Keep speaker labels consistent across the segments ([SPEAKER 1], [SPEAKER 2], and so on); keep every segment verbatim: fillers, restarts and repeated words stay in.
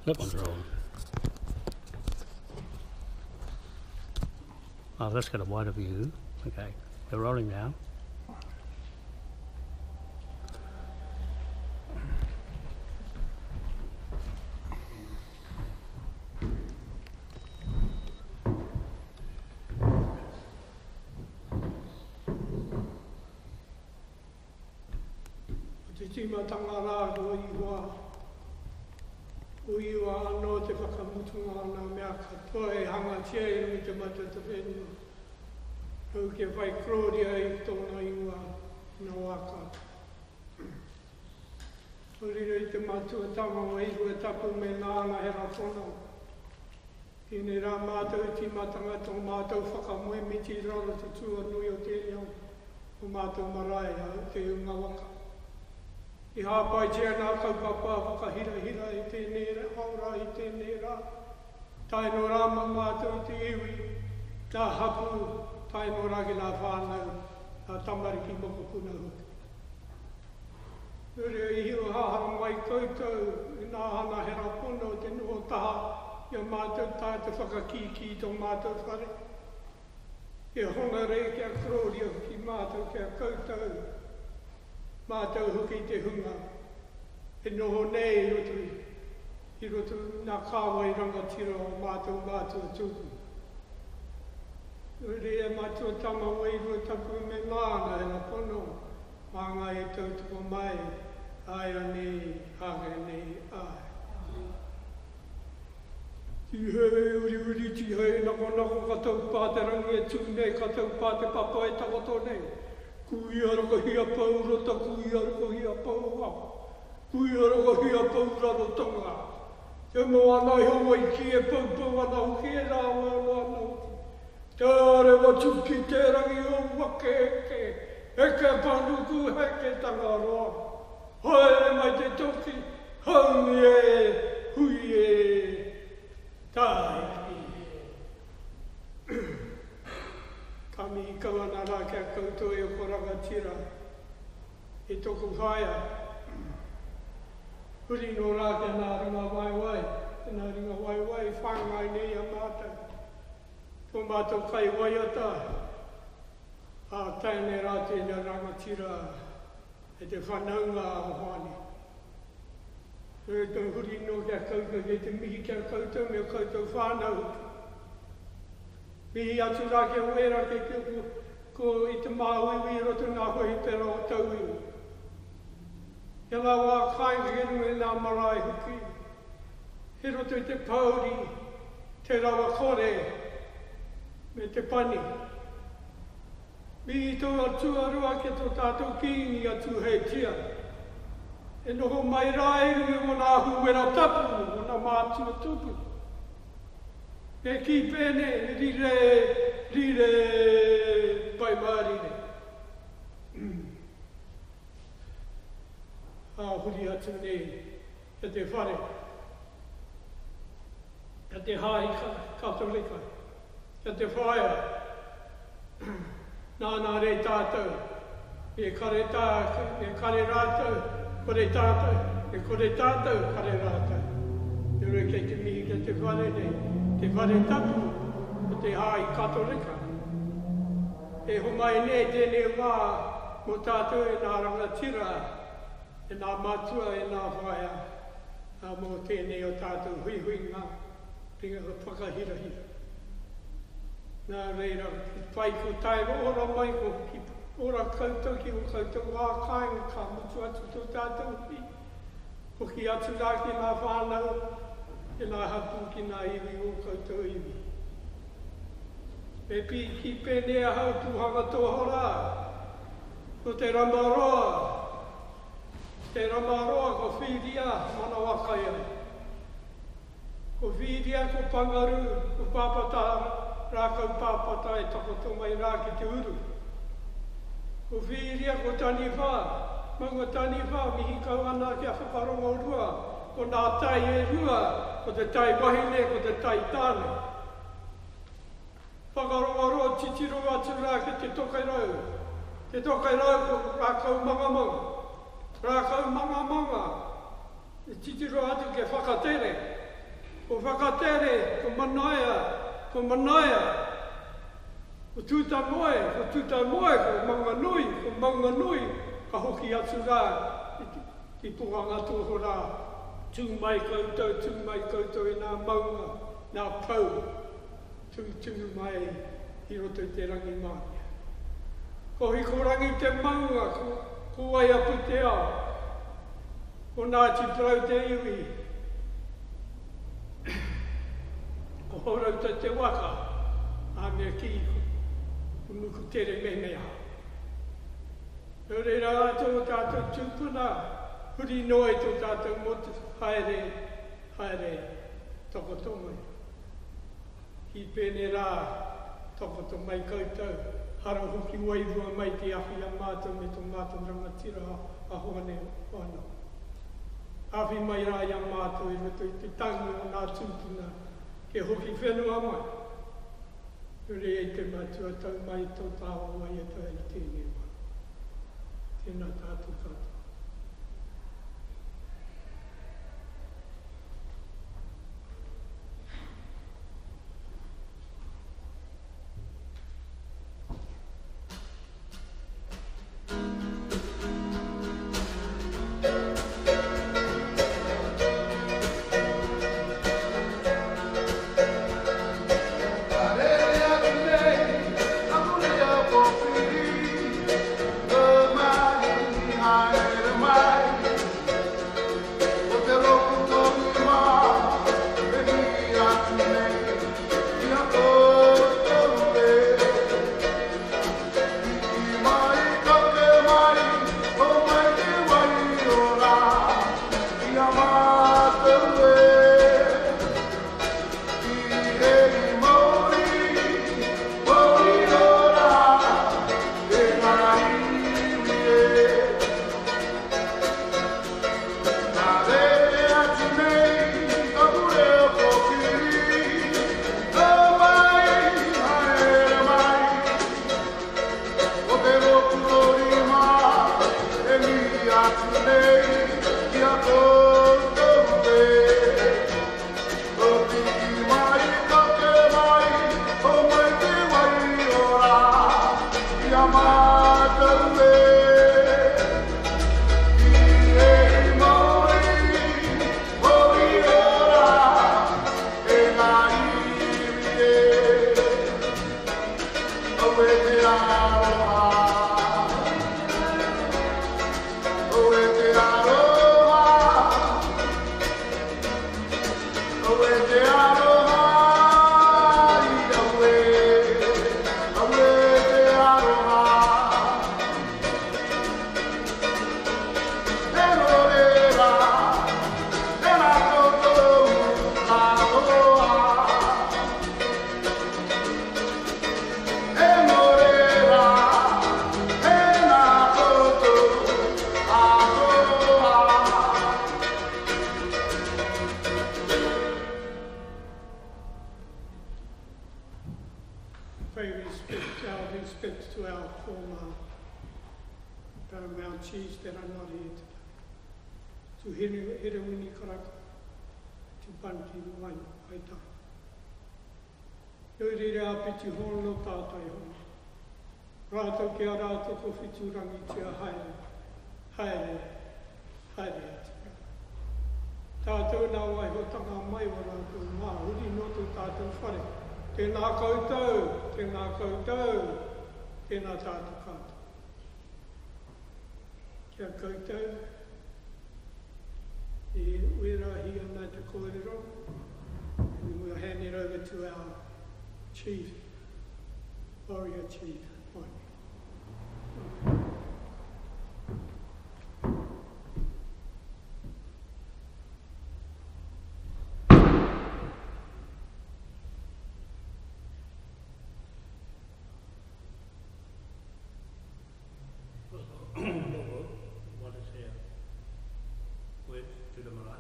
[SPEAKER 1] That one's rolling. Oh, let's get a wider view. Okay, they're rolling now.
[SPEAKER 2] Timatanga rā ko iwa, o iwa anō te whakamutunga ana mea katoa e hanga tia i rui te mata te whenua. Hau ke whai kroria i tōna iwa na Waka. Horira i te matua tama o iwa e tapu me nāna he rapono. Tēnei rā mātou timatanga tō mātou whakamoe miti rara te tua nui o tēnei o mātou Marae au te Unga Waka. I hāpai tia nā kaupapa whakahira hira i tēnei rā, haura i tēnei rā. Taino rā ma mātou te iwi, tā hapu, taino rā ki nā whānau, nā tamariki moko puna hoki. Ure i hiro hahara mai koutou, i nā hana he rapono te noho taha, i a mātou tā te whakakiki tō mātou whare. I honga rei kia kroria ki mātou kia koutou, mātou hoki te hunga, e noho nei i roto, i roto nā kāwa i rangatira o mātou mātua tūku. Ure e mātua tama wei rua tapu me nāna e na pono, manga e tautuko mai, ai anei, hanga nei, ai. Ti hei uri uri ti hei nako nako katau pāte rangi e tū nei, katau pāte papa e takoto nei. Kui aroko hia pau rota, kui aroko hia pau waka. Kui aroko hia pau raro tonga. Te mo ana i honga i ki e pau pau ana hoki e rā wano ana hoki. Te are watu ki te rangi o wake eke. Eke panuku heke tanga roa. Haere mai te toki, haungi e, hui e, tai. Kami i kawana rā kia koutou e o koranga tira, e toko whaia. Huri no rā kia nā ringa waiwai, nā ringa waiwai, whangai nei a mātou. Tō mātou kai waiata, a taine rā tēnei rangatira, e te whanaunga o hane. E tō huri no kia koutou, e te mihi kia koutou, me koutou whanau. Mihi atu rā kia wera ke kia ko i te māuiwi roto nā hoi pera o tauiwi. Ia ngā wā kāinga he runga nā marae huki. He roto i te pauri, te rawa kore, me te pani. Mihi tō atu arua ke tō tātou kīngi atu hei tia. E noho mai rā e runga o nā huwera tapu, o nā mātua tupu. Me ki pēne, rire, rire, pai mārire. A huri atu nei, kia te whare. Kia te hāi katolika. Kia te whaia. Nāna rei tātou. E kare tātou, e kare rātou, kore tātou, e kore tātou, kare rātou. E rei kei te mihi, kia te whare nei. Te whare tapu, o te hāi katolika. E homai nei tēnei wā, mo tātou e nā rangatira, e nā matua e nā whaia, a mo tēnei o tātou hui hui ngā, ringa o whakahirahira. Nā reira, whai ko taiwa ora mai ko ki ora koutou ki o koutou wā kāinga ka mutu atu tō tātou hui. Ko ki atu rā ki nā whānau, e nā hapu ki nā iwi o koutou iwi. Me pi ki pēnea hau puhanga tōhora, ko te ramaroa, te ramaroa ko whiria mana waka ia. Ko whiria ko pangaru, ko pāpata, rākau pāpata e takoto mai rā ki te uru. Ko whiria ko tani whā, manga tani whā, mihi kau ana kia whakarongo rua, ko nā tai e rua, ko te tai wahine, ko te tai tāne. Whakarongo roa titiro atu rā ki te tokai rau. Te tokai rau ko rākau mangamanga. Rākau mangamanga. E titiro atu ke whakatere. ko whakatere, ko manaia, ko manaia, ko tuta moe, ko tuta moe, ko manganui, ko manganui, ka hoki atu rā, ki puhanga tōho rā, tū mai koutou, tū mai koutou e nā maunga, nā pau, tū tū mai i roto te rangi mānia. Ko hiko rangi te maunga, ko, ko ai apu te ao, ko Ngāti Prau te iwi, ko horauta te waka, a mea ki, ko nuku tere me mea. Nore rā tō tātou tūpuna, huri noe tō tātou motu, haere, haere, toko tō mai. Ki pēne rā, toko tō mai koutou, hara hoki wairua mai te ahi a mātou me tō mātou rangatira a hoane whanau. Awhi mai rā ia mātou i roto i te tangi o nā tūpuna, ke hoki whenua mai. Nore e te mātua tau mai tō tāwa wai e tau i tēnei mai. Tēnā tātou tātou. Rangi tia haere, haere, haere atika. Tātou nā wai ho tanga mai wa rātou mā, huri noto tātou whare. Tēnā koutou, tēnā koutou, tēnā tātou kātou. Kia koutou, e uerahi ana te kōrero, and we'll hand it over to our chief, warrior chief, Waka.
[SPEAKER 1] What is here? Wait to the Marae.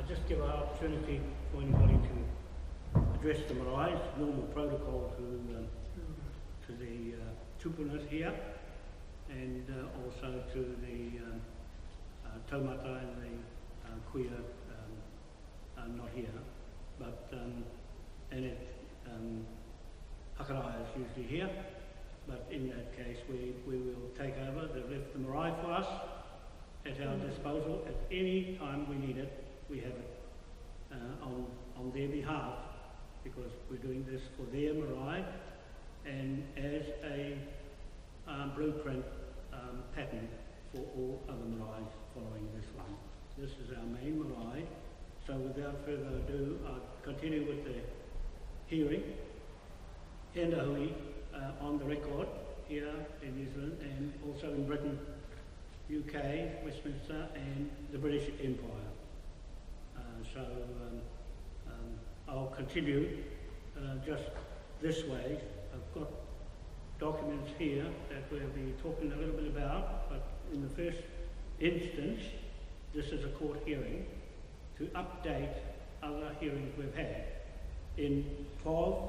[SPEAKER 1] I'll just give an opportunity for anybody to address the Marae, normal protocol to, um, to the uh, tupunas here, and uh, also to the um, uh, taumata and the uh, kuia um, uh, not here, but um, and it, um, Hakaraia is usually here, but in that case we, we will take over. They've left the Marae for us at our disposal at any time we need it. We have it uh, on, on their behalf, because we're doing this for their Marae and as a um, blueprint um, pattern for all other Maraes following this one. This is our main Marae. So without further ado, I'll continue with the hearing. Henda hui uh, on the record here in New Zealand and also in Britain, U K, Westminster and the British Empire. Uh, so um, um, I'll continue uh, just this way. I've got documents here that we'll be talking a little bit about, but in the first instance, this is a court hearing to update other hearings we've had in twelve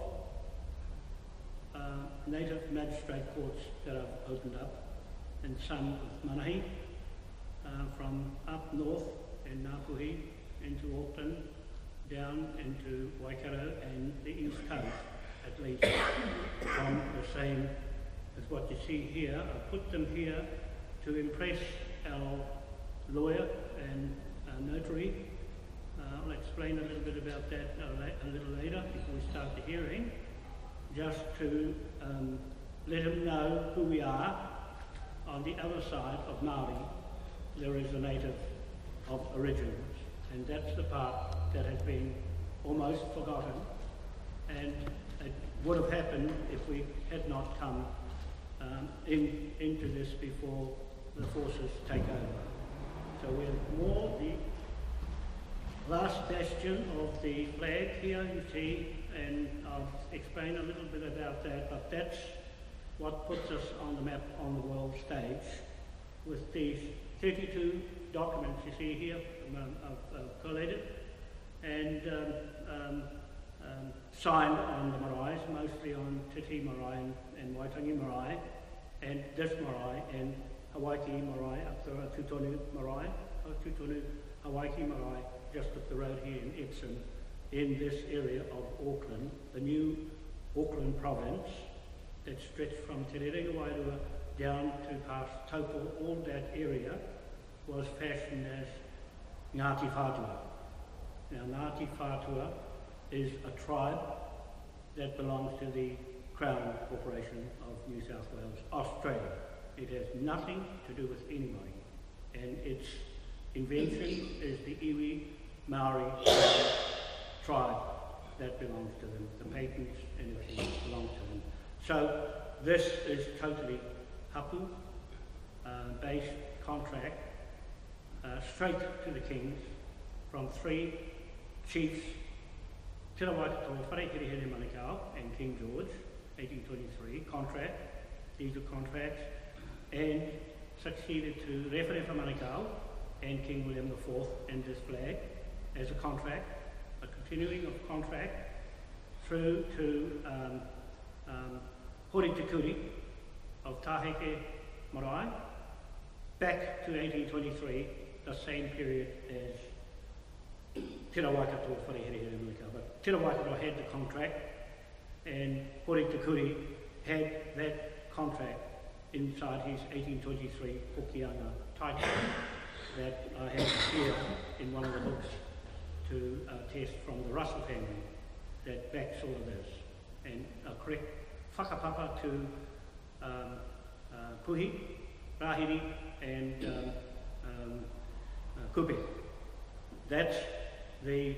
[SPEAKER 1] uh, native magistrate courts that I've opened up, and some with Marae uh, from up north in Ngāpuhi into Auckland, down into Waikato and the East Coast, at least, from the same as what you see here. I put them here to impress our lawyer and uh, notary. Uh, I'll explain a little bit about that a, la a little later before we start the hearing, just to um, let him know who we are. On the other side of Māori, there is a native of origins, and that's the part that has been almost forgotten, and it would have happened if we had not come um, in, into this before the forces take over. So we're more the last bastion of the flag here, you see, and I'll explain a little bit about that, but that's what puts us on the map on the world stage with these thirty-two documents you see here um, I've, I've collated and um, um, um, signed on the Marae, mostly on Titi Marae and, and Waitangi Marae, and this Marae and Hawaii Marae, up the road, Tutonu Marae, or Tutonu Hawaii Marae, just up the road here in Epsom, in this area of Auckland, the new Auckland province that stretched from Te Rerenga Wairua down to past Taupo. All that area was fashioned as Ngāti Whātua. Now Ngāti Whātua is a tribe that belongs to the Crown Corporation of New South Wales, Australia. It has nothing to do with anybody, and its invention is the iwi Maori tribe that belongs to them. The patents and everything belongs to them. So this is totally hapu, uh, based contract, uh, straight to the kings from three chiefs, Te Waikato, Wharekirihere Manukau and King George, eighteen twenty-three, contract, these are contracts, and succeeded to Rewharewha Manukau and King William the Fourth and this flag as a contract, a continuing of contract through to um, um, Hori Te Kuri of Tāheke Marae, back to eighteen twenty-three, the same period as Te Waikato Wharehere Manukau. But Te Waikato had the contract, and Hori Te Kuri had that contract inside his eighteen twenty-three Hokianga title that I have here in one of the books to uh, test from the Russell family that backs all of this, and a correct whakapapa to um, uh, Puhi, Rahiri and um, um, uh, Kupe. That's the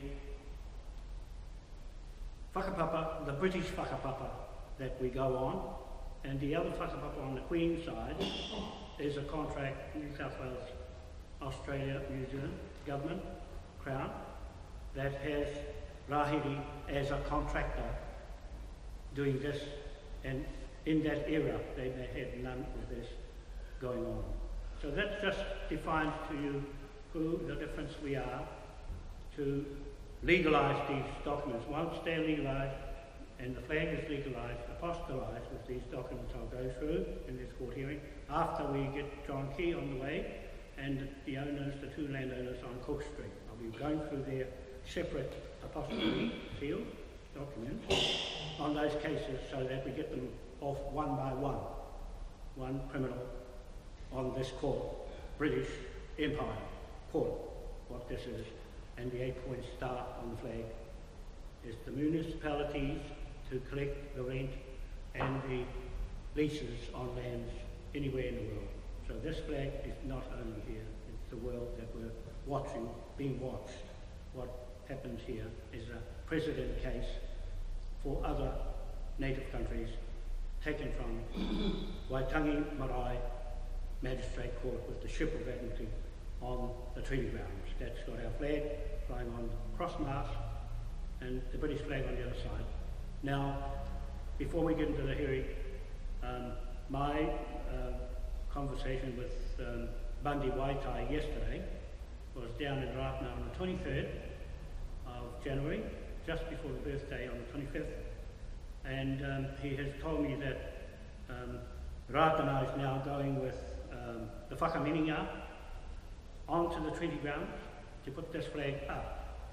[SPEAKER 1] whakapapa, the British whakapapa that we go on, and the other whakapapa on the Queen's side is a contract, New South Wales, Australia, New Zealand government, Crown, that has Rahiri as a contractor doing this, and in that era they, they had none of this going on. So that just defines to you who the difference we are to legalise these documents. Once they're legalised and the flag is legalised, apostolized with these documents I'll go through in this court hearing, after we get John Key on the way and the owners, the two landowners on Cook Street. I'll be going through their separate apostolate sealed documents on those cases so that we get them off one by one. One criminal on this court, British Empire court, what this is, and the eight-point star on the flag is the municipalities to collect the rent and the leases on lands anywhere in the world. So this flag is not only here, it's the world that we're watching, being watched. What happens here is a precedent case for other native countries taken from Waitangi Marae Magistrate Court with the ship of Admiralty on the treaty grounds. That's got our flag flying on cross mast and the British flag on the other side. Now, before we get into the hearing, um, my uh, conversation with um, Bundy Waitai yesterday was down in Ratna on the twenty-third of January, just before the birthday on the twenty-fifth, and um, he has told me that um, Ratana is now going with um, the whakamininga onto the treaty grounds to put this flag up.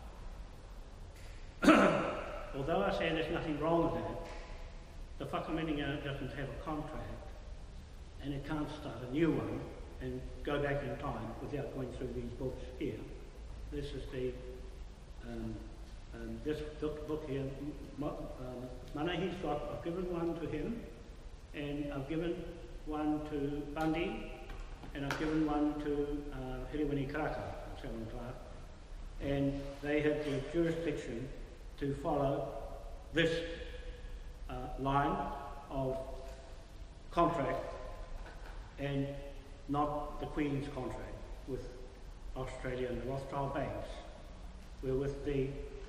[SPEAKER 1] Although I say there's nothing wrong with that, the whakamininga doesn't have a contract and it can't start a new one and go back in time without going through these books here. This is the, um, um, this book, book here, um, Manahi's got, I've given one to him and I've given one to Bundy and I've given one to uh, Hiriwini Karaka, Selwyn Clark, and they have the jurisdiction to follow this uh, line of contract and not the Queen's contract with Australia and the Rothschild banks. We're with the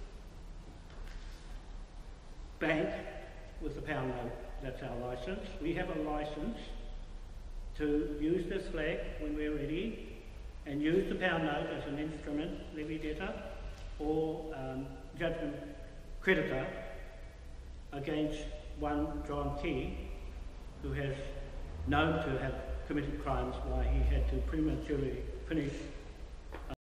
[SPEAKER 1] bank with the pound note, that's our license. We have a license to use this flag when we're ready and use the pound note as an instrument, levy debtor, or um, judgment creditor against one John Key, who has known to have committed crimes why he had to prematurely finish